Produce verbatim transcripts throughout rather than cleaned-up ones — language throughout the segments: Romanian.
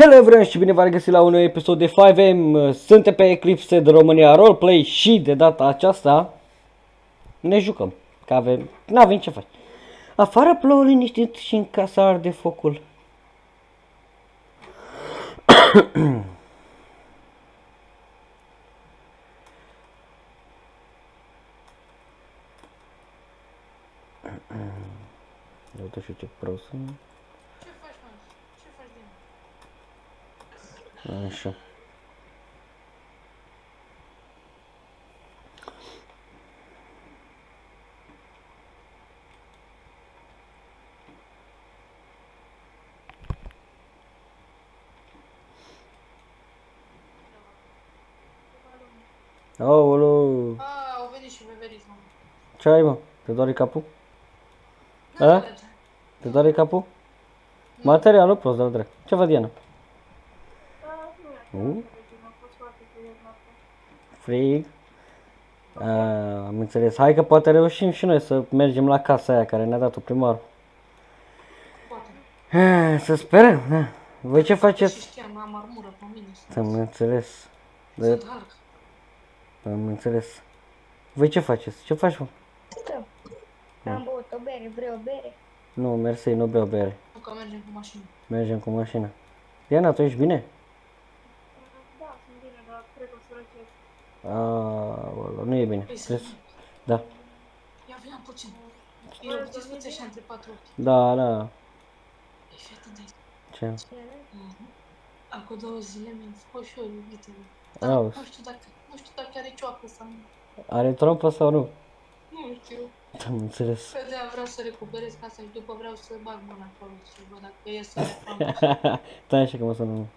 Hello everyone și bine v-am regăsit la un nou episod de cinci M. Suntem pe Eclipse de România Roleplay și de data aceasta ne jucăm, că avem, n-avem ce face. Afară plouă liniștit și în casa arde focul. Uite și ce prost. Ce faci, mă? Ce faci din? Așa. Aoleu. A, au venit și beveriți, mă. Ce ai, mă? Te doare capul? A? Te doare capul? Materialul prost, dar drept. Ce văd, Diana? Uh? Frig. A, am înțeles. Hai că poate reușim și noi să mergem la casa aia care ne-a dat-o primarul. Poate. Să sperăm. Voi ce faceți? Și știam, am armură pe mine. Am înțeles. Sunt Hulk. Am înțeles. Voi ce faceți? Ce faci, mă? Stăm. Am băut o bere, vrei o bere? Nu, mersi, nu beau bere. Nu că mergem cu mașină. Mergem cu mașina. Diana, tu ești bine? Da, sunt bine, dar cred că o să răcesc. Aaa, nu e bine. Păi să Trebuie să- Da. Ia vină puțin. E o discuție așa între patru ochi. Da, da. Ei, fii atent aici. Ce? Mhm. Acum două zile mi-am făcut și eu iubitele. Auzi. Nu știu dacă, nu știu dacă are cioacă sau nu. Are tropă sau nu? Nu știu. Am înțeles. Pe de-aia vreau să recuperez casa și după vreau să bag mâna acolo și văd dacă e să reclamă. Stai așa că mă sună.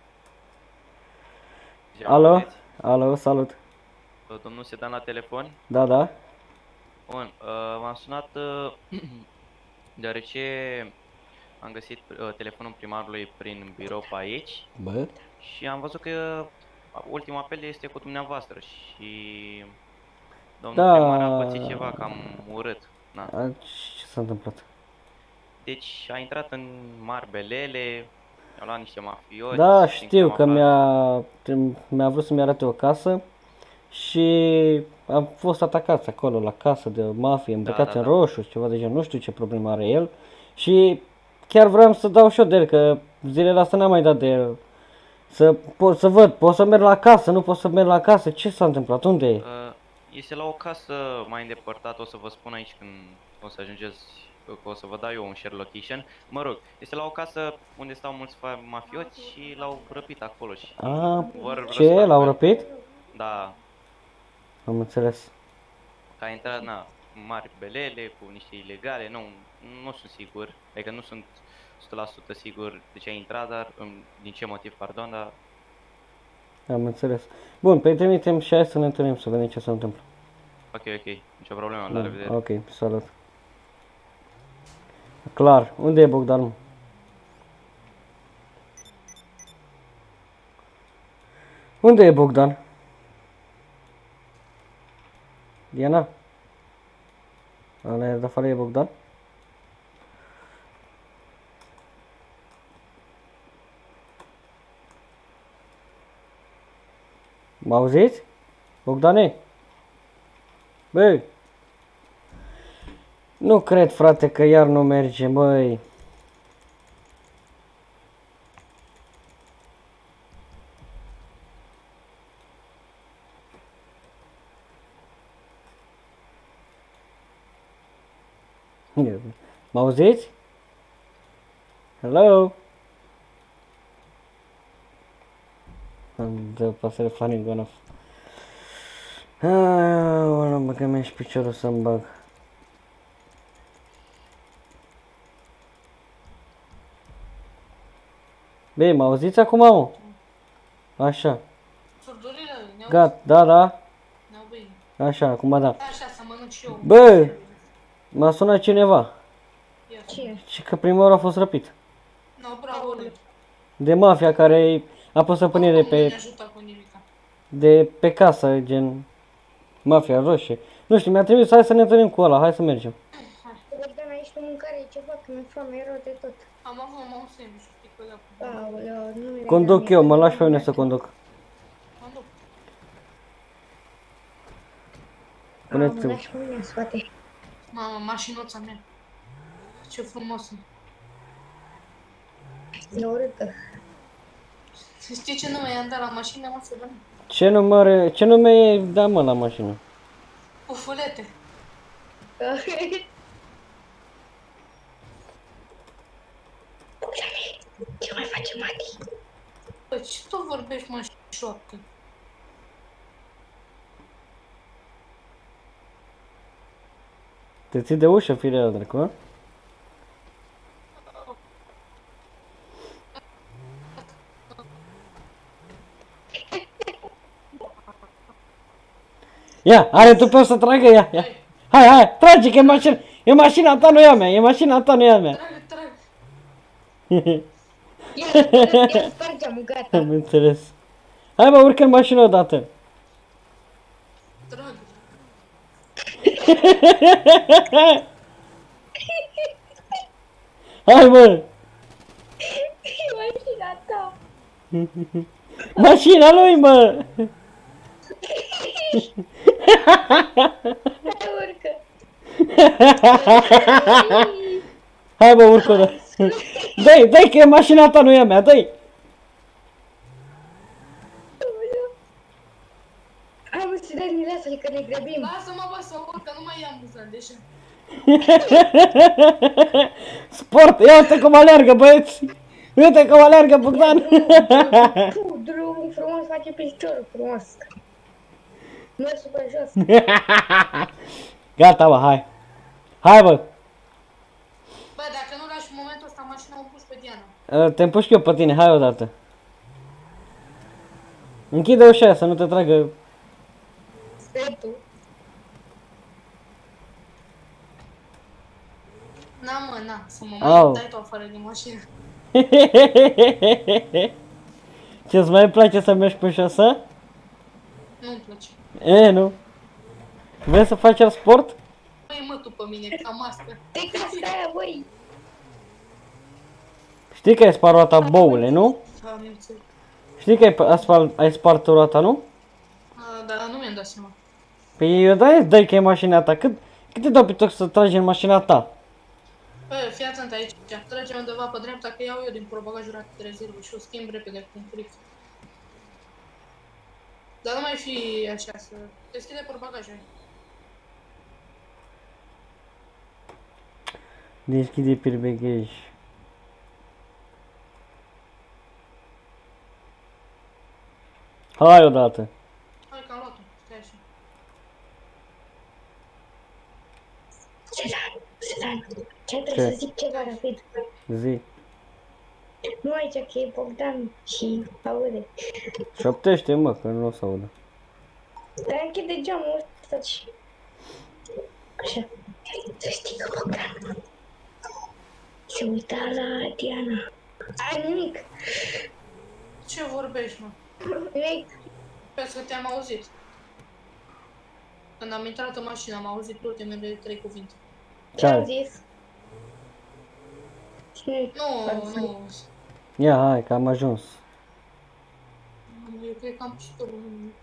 Alo? Alo, salut. Domnul se dă la telefon? Da, da. Bun, uh, m-am sunat uh, deoarece am găsit uh, telefonul primarului prin birou pe aici Bă? și am văzut că ultimul apel este cu dumneavoastră și domnul Da. primar a pățit ceva cam urât. Na. A, ce s-a întâmplat? Deci a intrat în mari belele, a luat niște mafioți. Da, din știu că câte am aflat. mi-a mi-a vrut să-mi arate o casă și am fost atacați acolo la casă de mafie, îmbrăcați da, în da. roșu și ceva de genul, nu știu ce problemă are el. Și chiar vreau să dau și eu de el, că zilele astea n-am mai dat de el. Să pot să văd, pot să merg la casă, nu pot să merg la casă, ce s-a întâmplat, unde e? Uh, este la o casă mai îndepărtată, o să vă spun aici când o să ajungeți, că o să vă dau eu un share location. Mă rog, este la o casă unde stau mulți fa- mafioți și l-au răpit acolo și A, vor ce, răscoate. l-au răpit? Da, Am înțeles. că a intrat, na, mari belele cu niște ilegale, nu, nu sunt sigur, adică nu sunt o sută la sută sigur de ce a intrat, dar um, din ce motiv, pardon, dar Am înțeles. Bun, pe trimitem și hai să ne întâlnim să vedem ce se întâmplă. ok, ok, nicio problemă, la Bun, revedere. ok, salut. Clar, unde e Bogdan, mă? Unde e Bogdan? Diana? Ăla de afară e Bogdan? Mă auziți? Bogdane? Băi! Nu cred, frate, că iar nu merge, băi. Mă auziți? Hello? Am dă pasăre funny gone off. Aaa, mă, că mi-a și piciorul să-mi bag. Bine, mă auziți acum, mă? Așa. Surdurile, ne-au Gat, da, da. ne-au bine. Așa, acum da. Așa, să mănânc și eu. Bă! M-a sunat cineva. Ia. Ce? Și că primarul a fost răpit. Nu, bravo, Râd. De mafia care a pus stăpânire Nu ne pe, ajută cu nimica. de pe casă, gen mafia roșie. Nu știu, mi-a trimis, hai să ne întâlnim cu ăla, hai să mergem. Bogdan, aici tu mâncare, ceva, că mi-e foame rău de tot. Am avut un sandwich, știi? Aoleu, nu mi-e Conduc nimic. eu, mă lași pe mine să conduc. Conduc. A, mă Puneți-vă. lași pe mine în spate. Mamă, mașinuța mea. Ce frumos. E urâtă. Știi ce nume i-am dat la mașină, mă, să dăm? Ce număr, ce nume e, da mă, la mașină? Pufulete. Ce mai face Mati? Bă, ce tot vorbești, mă, șoaptă? Te ții de ușă, firea la dracu, a? Ia, are tu pe să tragă, ia, ia. Hai, hai, trage că e mașina, e mașina ta, nu e a mea, e mașina ta, nu e a mea. Trag, trag. Ia, ia spargem, gata. Am înțeles. Hai bă, urcă în mașină odată. Trag. Hai bă, E mașina ta. mașina lui mă. Hai, urcă. Hai bă, urcă odată. Dă-i, dă-i că e mașina ta, nu e a mea, dă-i. Hai, mă, să dai mireasa, că ne grăbim. Lasă-mă, bă, să urc, că nu mai am buzan, deja. Sport, ia uite cum aleargă băieți. Uite cum aleargă Bogdan. Puh, drumul frumos, face piciorul frumos. Mersul pe jos. Gata bă, hai. Hai bă. Bă, dacă nu lași în momentul ăsta mașina, o pus pe Diana. Uh, Te împușc eu pe tine, hai odată. Închide ușa aia să nu te tragă. Stai tu. Na, mă, na, să mă Au. mai dai tu afară din mașină. Ce-ți mai place să mergi pe șosea? Nu-mi place. E, nu. Vrei să facem sport? Băi, mă, tu pe mine, ca mască. Te casă aia, băi. Știi că ai spart roata, boule, nu? Am înțeles. Știi că ai, asfalt, ai spart roata, nu? A, dar nu mi-am dat seama. Păi eu dai, dai că e mașina ta. Cât, cât te dau pe tot să tragi în mașina ta? Bă, fii atent aici. Trage undeva pe dreapta, că iau eu din probagajul ăla de rezervă și o schimb repede cu un fric. Dar nu mai fi așa, să deschide probagajul. Deschide pirbegheș. Hai odată. Hai că am luat-o, stai așa. Sedan, Sedan. Ce trebuie Ce? să zic ceva rapid. Zi. Nu aici, că e Bogdan și aude. Șoptește mă, că nu o să audă. Dar închide geamul ăsta și... Așa. Să știi că Bogdan se uita la Diana. Ai nimic. Ce vorbești, mă? Nimic. Sper că te-am auzit. Când am intrat în mașină, am auzit ultimele trei cuvinte. Ce-am Ce? zis? Nimic. Nu, nu. Ia, hai, că am ajuns. Eu cred că am pus tot.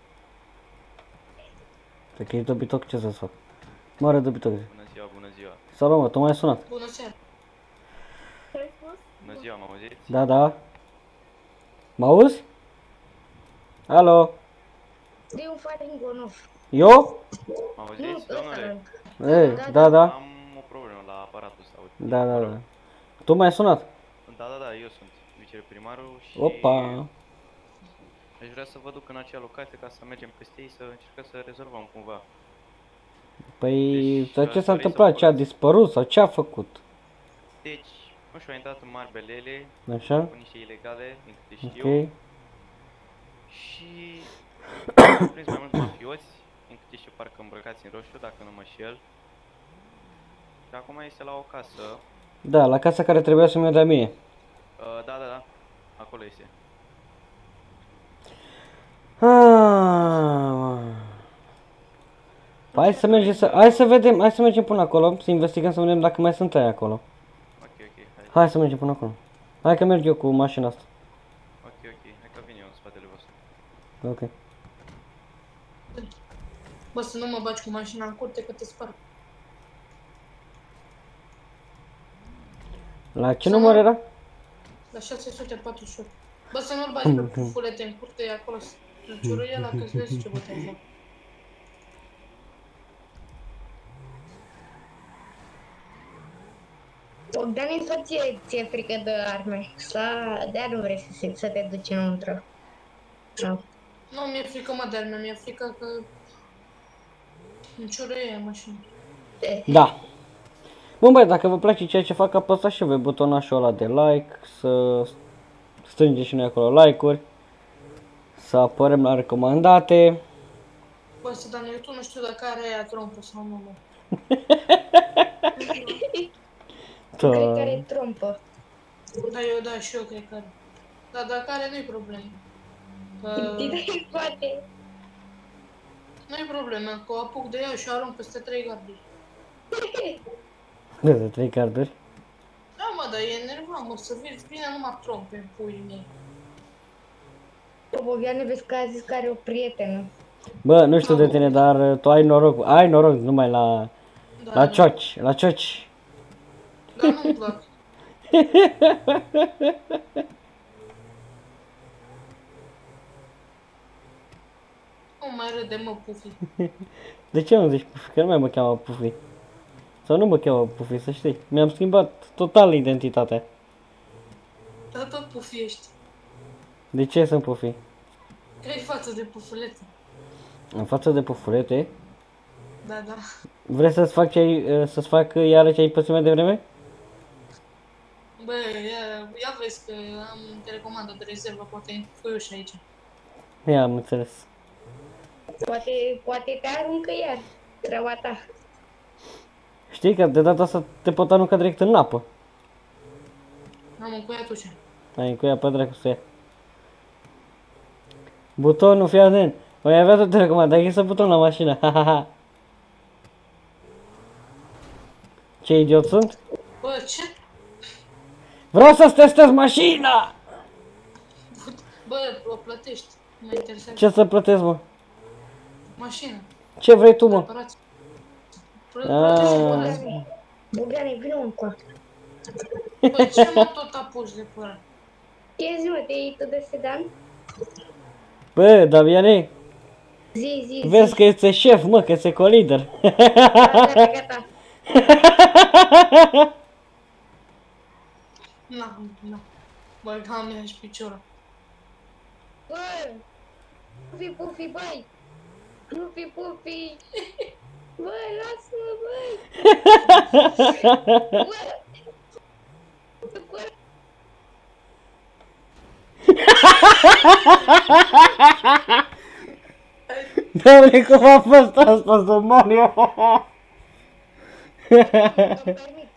Cred că e dobitoc, ce să-ți fac? Mare dobitoc. Bună ziua, bună ziua. Salut mă, tu m-ai sunat? Bună seara. Ce-ai spus? Bună ziua, mă auziți? Da, da. Mă auzi? Alo? De un Faringonov. Eu? Mă Nu, auziți, ăsta domnule? nu. Ei, da, da. Am o problemă la aparatul ăsta. uite. Da, da, da. Tu m-ai sunat? Da, da, da, eu sunt viceprimarul și... Opa. Aș vrea să vă duc în acea locație ca să mergem peste ei, să încercăm să rezolvăm cumva. Păi, Deci, dar aș ce s-a dori să întâmplat? vă Ce a vorbesc. dispărut sau ce a făcut? Deci, nu știu, a intrat în Marbelele Așa? cu niște ilegale, din câte știu. Ok. Și au prins mai mulți mafioți, din câte știu, parcă îmbrăcați în roșu, dacă nu mă șel. Și acum este la o casă. Da, la casa care trebuia să-mi o dea mie. Uh, da, da, da, acolo este. Ah. Hai să mergem să, hai să vedem, hai să mergem până acolo, să investigăm, să vedem dacă mai sunt aia acolo. Ok, ok, hai. Hai să mergem până acolo. Hai că merg eu cu mașina asta. Ok, ok, hai că vin eu în spatele vostru. Ok. Bă, să nu mă bagi cu mașina în curte că te sparg. La ce Să număr mă- era? La șase sute patruzeci și opt. Bă, să nu-l bagi pe pufulete în curte, e acolo să ciuruie ăla, că-ți vezi ce bătaie fac. Bogdane, sau ție, ție frică de arme? Sau de-aia nu vrei să, să te duci înăuntru? Sau? Nu, mi-e frică, mă, de arme, mi-e frică că îmi ciuruie mașina. Da. Bun băi, dacă vă place ceea ce fac, apăsați și voi butonașul ăla de like, să strângeți și noi acolo like-uri, să apărăm la recomandate. Bă, să Daniel, tu nu știu dacă are aia trompă sau nu, mă. Cred că Da. are trompă. Da, eu, da, și eu cred că are. Dar dacă are, nu-i problemă. Că... Dai poate. Nu-i problemă, că o apuc de ea și o arunc peste trei garduri. De trei carduri. Da, mă, dar e enervant, mă, să vii, vine numai trompe în puii mei. Bogdane, vezi că a zis că are o prietenă. Bă, nu știu de tine, dar tu ai noroc, ai noroc numai la, Da, la da. cioci, la cioci. Dar nu-mi plac. Nu mai râde, mă, Pufi. De ce nu zici Pufi? Că nu mai mă cheamă Pufi. Sau nu mă cheamă Pufi, să știi. Mi-am schimbat total identitatea. Dar tot Pufi ești. De ce sunt Pufi? Că ai față de pufulete. În față de pufulete, Da, da. vrei să-ți fac, ce ai, să-ți fac iară ce ai pățit mai devreme? Bă, ia, ia vezi că am telecomandă de rezervă, poate intru și aici. Ia, am înțeles. Poate, poate te aruncă iar. Treaba ta. Știi că de data asta te pot arunca direct în apă. Am încuiat ușa. Ai cu ea pe dracu să ia. Butonul, fii atent. Voi avea tot recomandă, ai să buton la mașină. Ha, ha, ha. Ce idiot sunt? Bă, ce? Vreau să-ți testez mașina! Bă, o plătești. Mă interesează. Ce să plătesc, mă? Mașină. Ce vrei tu, mă? Reparație. Plă- Plătești Ah. reparație. Bogdane, vină încoa. Bă, ce mă tot apuci de pără? Ce zi, mă, te iei tu de sedan? Bă, Damiane, Zi, zi, zi. vezi că este șef, mă, că este colider. Gata, gata. Na, na. Bă, doamne, aș piciorul. Bă! Pufi, pufi, băi! Pufi, pufi! Bă, lasă-mă, băi! Bă! Bă! Doamne, cum a fost asta să mor eu? Îmi permit.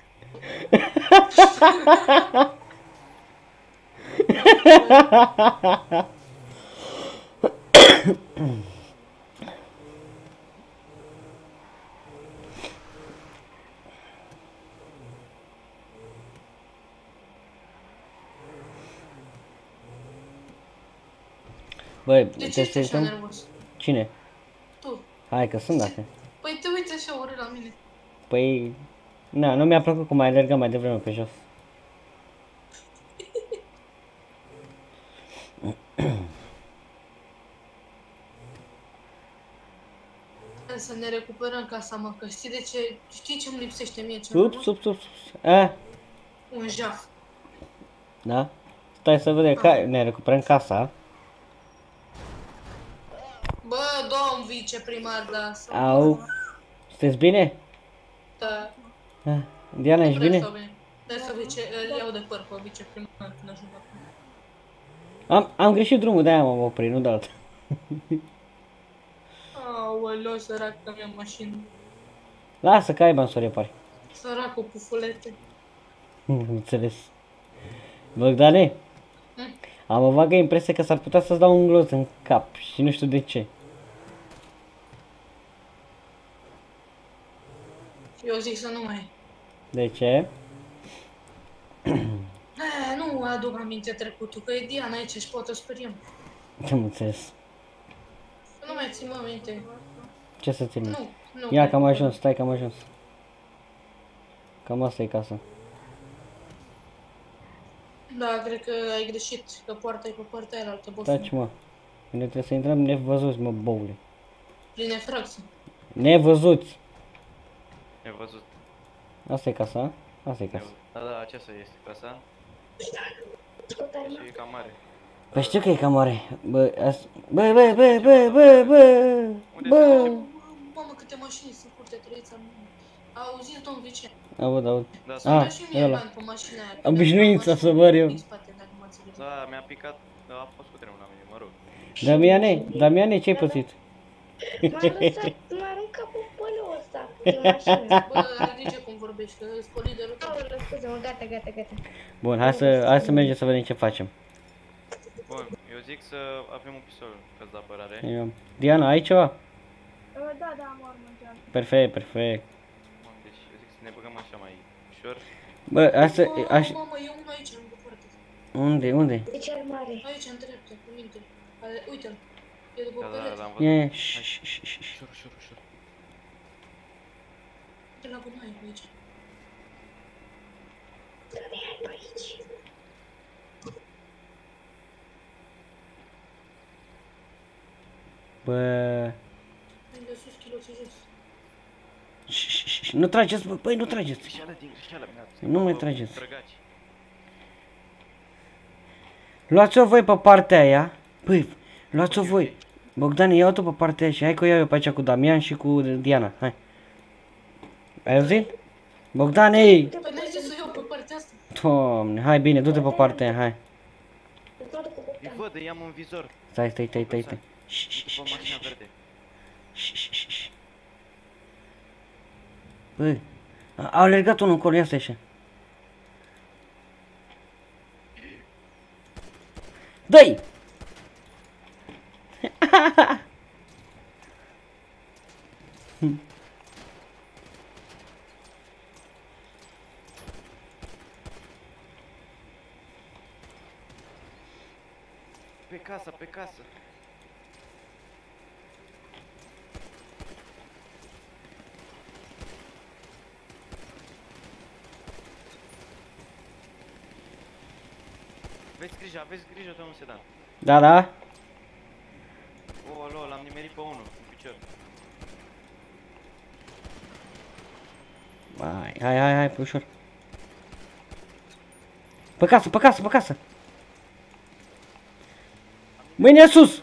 Băi, De ce te ești așa așteptăm? nervos? Cine? Tu. Hai că sunt dacă. Păi te uiți așa urât la mine. Păi, na, nu mi-a plăcut cum ai alergat mai devreme pe jos. Hai să ne recuperăm casa, mă, că știi de ce? Știi ce îmi lipsește mie cel mai Ups, mult? ups, ups, ups. A, Un jaf. da? Stai să vedem, ca ne recuperăm casa. Bă, domn viceprimar, da, să... Au. Sunteți bine? Da. Ah, Diana, ești bine? Stau bine. Stai să vice... îl iau de păr pe viceprimar când ajung acum. Am, am greșit drumul, de-aia m-am oprit, nu de altă. Aoleu, săracă mea mașină. Lasă că ai bani să o repari. Săracul pufulete. Înțeles. Bogdane, Mm. am o vagă impresie că s-ar putea să-ți dau un gloț în cap și nu știu de ce. Eu zic să nu mai... De ce? Eh, nu nu aduc aminte trecutul, că e Diana aici și poate o speriem. Am înțeles. Nu mai țin mă minte. Ce să țin? Nu, nu. Ia că am ajuns, stai că am ajuns. Cam asta e casa. Da, cred că ai greșit, că poarta e pe partea aia altă, boss. Taci mă. Ne trebuie să intrăm nevăzuți, mă, boule. Prin efracție. Nevăzuți. Ne văzut. Asta e casa? Asta e casa. Da, da, aceasta este casa. Scot arma. Și e cam mare. Păi știu că e cam mare. Bă, as... bă, bă, bă, bă, bă, bă, bă. Mamă, câte mașini sunt curte trăița. Auziți, domn Vicen? Aud, aud. Da, Ah, Să și mie ăla. bani pe mașina aia. Obișnuința să măr eu. Din spate, dacă m-ați înțeles. da, mi-a picat, a fost cu trenul la mine, mă rog. Damiane, Damiane, ce-ai pățit? M-a lăsat, m-a aruncat pe pălul ăsta de mașină. Bă, ai grijă cum vorbești, că îți poli de rău. Aoleu, scuze-mă, gata, gata, gata. Bun, hai să, hai să mergem să vedem ce facem. Bun, eu zic să avem un pistol caz de apărare. Eu. Diana, ai ceva? Da, da, am armă în geam. Perfect, perfect. Bun, deci eu zic să ne băgăm așa mai ușor. Bă, hai să, aș... Mamă, mamă, e unul aici, în departe. Unde, unde? De ce armare? Aici, în dreapta, cu minte. Ale- Uite-l. E după Da, da, perete. da, am Ia, văzut. ia, ș, ș, ș, ș, ș. Ușor, ușor, ușor. De la gunoaie, aici. Să ne ai pe aici. Bă... Lângă sus, chiloții jos. ș, ș, ș, ș. Nu trageți, bă, băi, nu trageți. Greșeală din greșeală, mi-a... Nu mai trageți. Trăgaci. Luați-o voi pe partea aia. Păi, luați-o voi. Bogdan, ia-o tu pe partea aia și hai că o iau eu pe aici cu Damian și cu Diana. Hai. Ai auzit? Bogdan, ei! Păi n-ai zis să iau pe partea asta? Doamne, hai bine, du-te pe partea aia, hai. Îți dau cu Îi Bogdan. văd, i-am în vizor. Stai, stai, stai, stai, stai. Ș, ș, ș, După ș, mașina ș, verde. ș, ș, ș, ș. Băi, a- au alergat unul încolo, ia stai așa. Dă-i! Pe casă, pe casă. Aveți grijă, aveți grijă, domnul Sedan. Da, da? O, alo, l-am nimerit pe unul, cu picior. Hai, hai, hai, hai, pe ușor. Pe casă, pe casă, pe casă. Mâinile sus!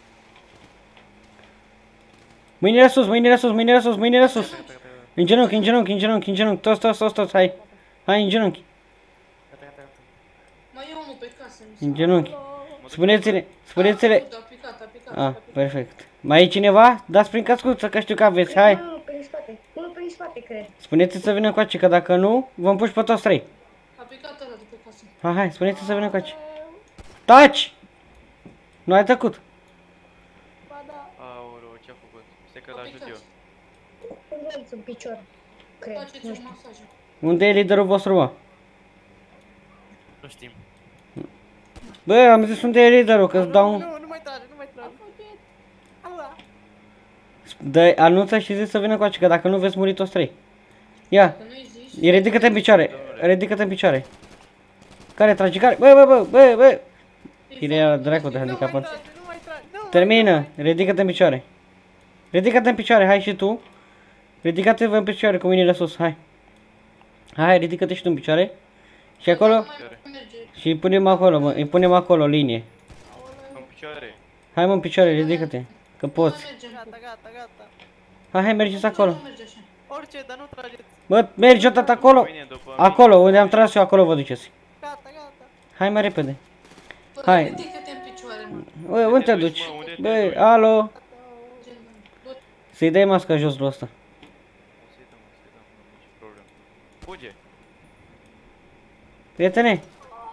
Mâinile sus, mâinile sus, mâinile sus, mâinile sus. În genunchi, în genunchi, în genunchi, în genunchi. Toți, toți, toți, toți, hai. Hai, în genunchi. Gata, gata, gata. Mai e unul pe casă, mi se În genunchi. Mă duc Spuneți-le, A spuneți-le. făcut, A picat, a picat, Ah, a picat. perfect. Mai e cineva? Dați prin cascuță, că știu că aveți, hai. Unul prin spate, unul prin spate, cred. Spuneți să vină coace, că dacă nu, vom puși pe toți trei. A picat ăla de pe casă. Hai, hai, spuneți să vină coace. Taci! Nu ai tăcut. Ba da. Aoleu, ce-a făcut? Stai că A l-ajut picat. eu. Un lanț în picior, cred. Faceți Nu un știu. masaj. Unde e liderul vostru, mă? Nu știm. Bă, am zis unde e liderul, că-ți dau un... Nu, nu mai trage, nu mai trage. Allah. Dă, anunță și zi să vină coace, că dacă nu veți muri toți trei. Ia, Că nu-i zici. e ridică-te în picioare, ridică-te în picioare. Care trage, care? Bă, bă, bă, bă, bă! Irea dracu de Nu mai handicapat. trage, nu mai trage. Nu. Termină, ridică-te în picioare. Ridică-te în picioare, hai și tu. Ridică-te în picioare cu mâinile sus, hai. Hai, ridică-te și tu în picioare. Și acolo, Nu mai merge. și îi punem acolo, mă, îi punem acolo linie. În picioare. Hai mă în picioare, ridică-te, că Nu poți. mai merge. Gata, gata, gata. Hai, hai, mergeți acolo. Nu merge așa. Orice, dar nu trageți. Bă, mergi odată acolo. Mâine după mine. Acolo, unde am tras eu, acolo vă duceți. Gata, gata. Hai mai repede. Bă, Hai. ridică-te în picioare, mă. Bă, unde te duci? mă, unde te Băi, duci? alo. Gen, du- Să-i dai masca jos lui ăsta. O să-i dăm, o să-i dăm, nu nici problemă. Fuge. Prietene.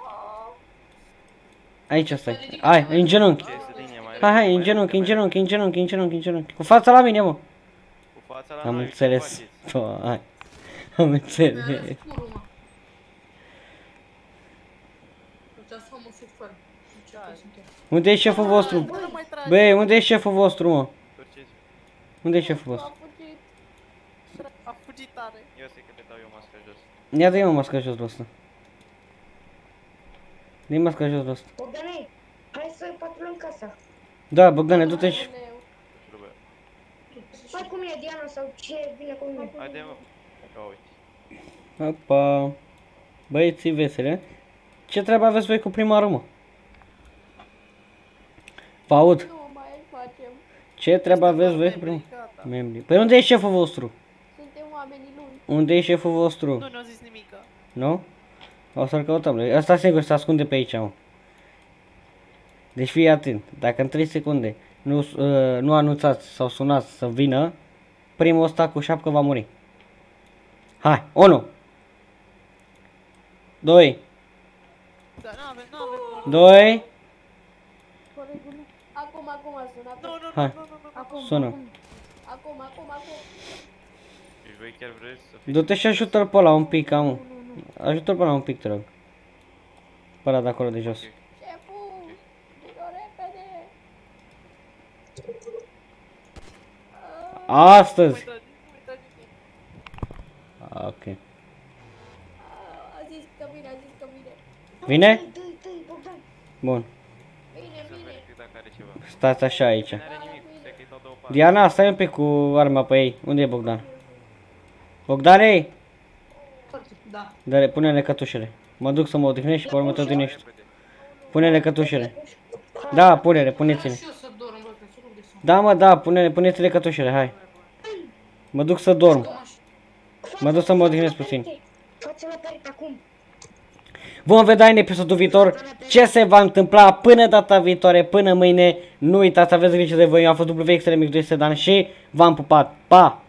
Aici stai. Hai, în genunchi. Ce iese din ea mai Hai, hai, repede, în mai genunchi, în repede, mai genunchi, în genunchi, în genunchi, în genunchi. Cu fața la mine, mă. repede. Cu fața la Am noi, ce înțeles. faceți? Bă, hai. Am Mi-a înțeles. ales curul, mă. un fit fără. Ce Da. apoi sunt eu. Unde e șeful vostru? Bă, nu mai trage. Băi, unde e șeful vostru, mă? Turcizi. Unde e șeful A vostru? fugit. A fugit tare. Eu zic că te dau eu masca jos. Ia dă-i mă masca jos de ăsta. Dă-i masca jos de ăsta. Bogdane, hai să patrulăm casa. Da, Bogdane, du-te și... Trebuie. Hai cu mine, Diana, sau cine vine cu mine. Haide mă. Ia uite. Opa. Băieții vesele. Ce treabă aveți voi cu primarul, mă? Vă aud. Nu mai facem. Ce treabă aveți voi cu primarul? Gata. Membrii. Păi unde e șeful vostru? Suntem oamenii lui. Unde e șeful vostru? Nu ne-au zis nimica. Nu? O să-l căutăm. Ăsta singur se ascunde pe aici, mă. Deci fii atent. Dacă în trei secunde nu, uh, nu anunțați sau sunați să vină, primul ăsta cu șapcă va muri. Hai, unu. Doi. Da, n-avem, n-avem. Doi. Colegul meu. Acum, acum a sunat. Nu, nu, nu, Hai. nu, nu, nu. Acum, Sună. acum. Acum, acum, acum. Deci voi chiar vreți să fiți... Du-te și ajută-l pe ăla un pic, am. Ajută-l pe ăla un pic, te rog. Pe ăla de acolo de jos. Șeful! Vino repede! Astăzi. Nu mai trage, nu mai trage. Ok. A zis că vine, a zis că vine. Vine? Dă-i, dă-i, Bogdan. Bun. Vine, Să vine. verific dacă are ceva. Stați așa aici. Nu are nimic, stai că-i dau două pare. Diana, stai un pic cu arma pe ei. Unde e Bogdan? Bogdane! Foarte, da. Dă-le, pune-le cătușele. Mă duc să mă odihnesc și pe urmă te odihnești. Pune-le cătușele. Da, pune-le, puneți-le. Și eu să dorm, bă, că sunt de somn. Da, mă, da, pune-le, puneți-le cătușele, hai. Mă duc să dorm. Mă duc să mă odihnesc puțin. Față-mă pe acum. Vom vedea în episodul viitor ce se va întâmpla până data viitoare, până mâine. Nu uitați, aveți grijă de voi, eu am fost W X Remix doi Sedan și v-am pupat. Pa!